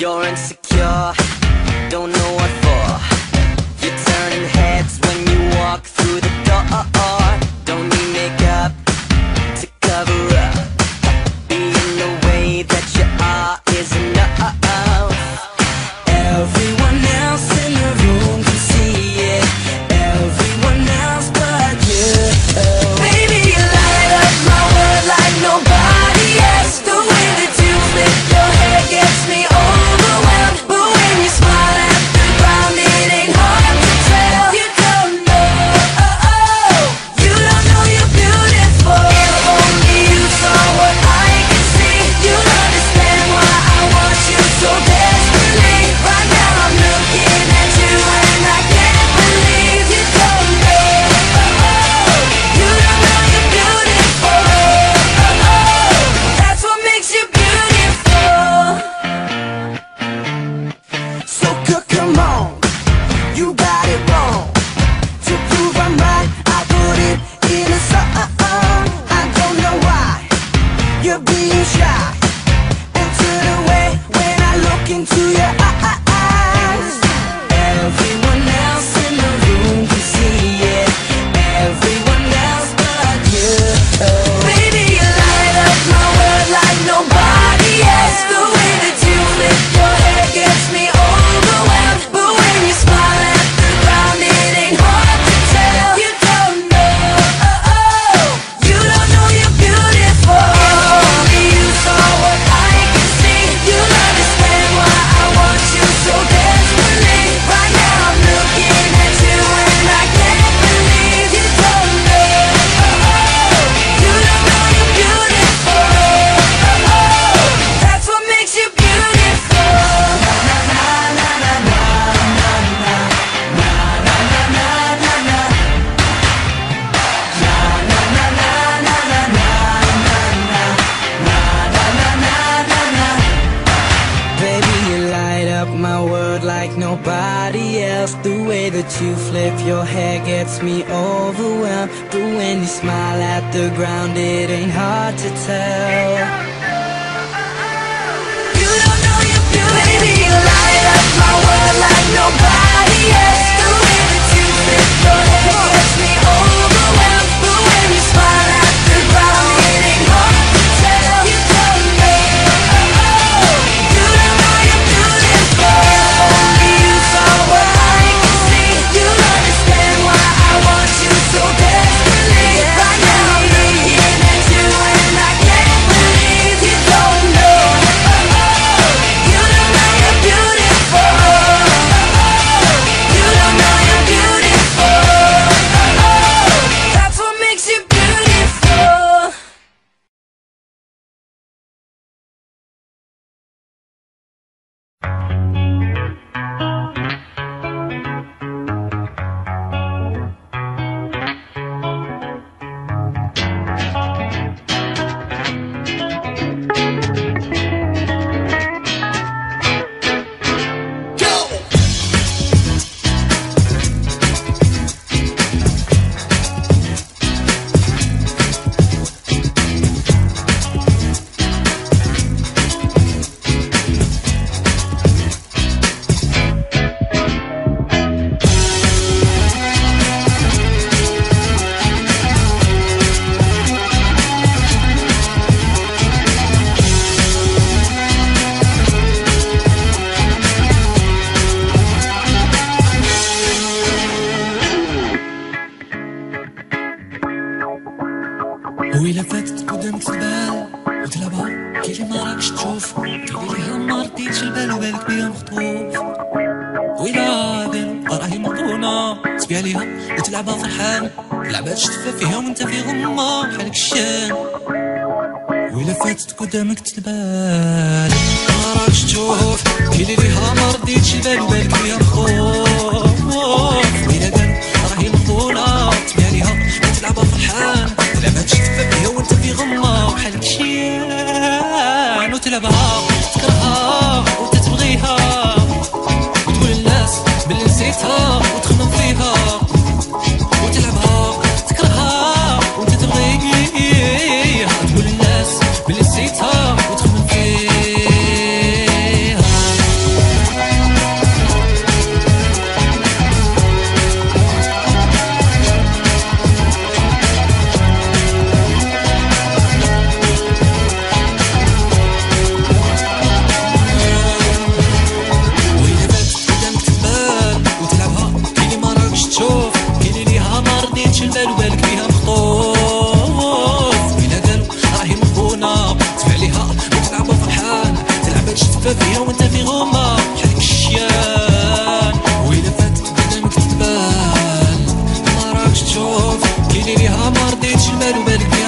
You're insecure, don't know what for. You're turning heads when you walk through the door. Don't need makeup to cover up. Being the way that you are is enough. Everyone else in the room can see it. Everyone else but you. Baby, you light up my world like nobody else. The way that you flip your hair gets me overwhelmed. But when you smile at the ground, it ain't hard to tell. You don't know, you don't know you're beautiful. If only you saw what I can see, you'll understand why I want you so desperately. Right now I'm looking at you and I can't believe you don't know, you don't know you're beautiful. That's what makes you beautiful. So come on, you got it wrong. To prove I'm right, I put it in a song. I don't know why you're being shy and turn away when I look into your eyes. Everyone else in the room can see it. Everyone else but you. Baby, you light up my world like nobody else. The way that you flip your hair gets me overwhelmed. But when you smile at the ground, it ain't hard to tell. You don't know, you don't know you're beautiful. If only you saw what I can see, you'll understand why I want you so desperately. Right now I'm looking at you and I can't believe you don't know, you don't know you're beautiful. That's what makes you beautiful. Baby, you light up my world like nobody else. The way that you flip your hair gets me overwhelmed. But when you smile at the ground, it ain't hard to tell. You don't know you're beautiful. Baby, you light up my world like nobody else. The way that you flip your hair gets me overwhelmed. But when you smile at the ground, it ain't hard to tell. You don't know, you don't know you're beautiful. If only you saw what I can see, you'll understand why I want you so desperately. Right now I'm looking at you and I can't believe you don't know, you don't know you're beautiful. You don't know you're beautiful. That's what makes you beautiful. وإلا فاتت قدامك البال وتلعبها كيلي ما راكش تشوف كيلي ليها ما رديتش البال وبالك بيا مخطوف. وإلا بالو راهي مضونة تبيع ليها وتلعبها فرحان، لعبة تشتفى فيها وانت في غمة بحالك الشان. وإلا فاتت قدامك البال ما راكش تشوف كيلي ليها ما رديتش البال وبالك بيا مخطوف. وإلا بالو راهي مضونة تبيع ليها وتلعبها فرحان، لعبة تشتفى فيها وانت في غمة وحالك شيان. وتلعبها تكرهها وتتبغيها وتقول للناس بلي نسيتها وتخمم فيها. وتلعبها تكرهها وتتبغيها تقول للناس بلي نسيتها وتخمم فيها. بالك بيها مخطوف. وإلا قالوا راهي مخونة تبع ليها وتلعبوا فرحان، تلعب هاد الشفة فيها وانت في غمة بحالك الشيان. وإلا فاتت قدامك تبان ما راكش تشوف، كاين ليها ما رديتش البال وبالك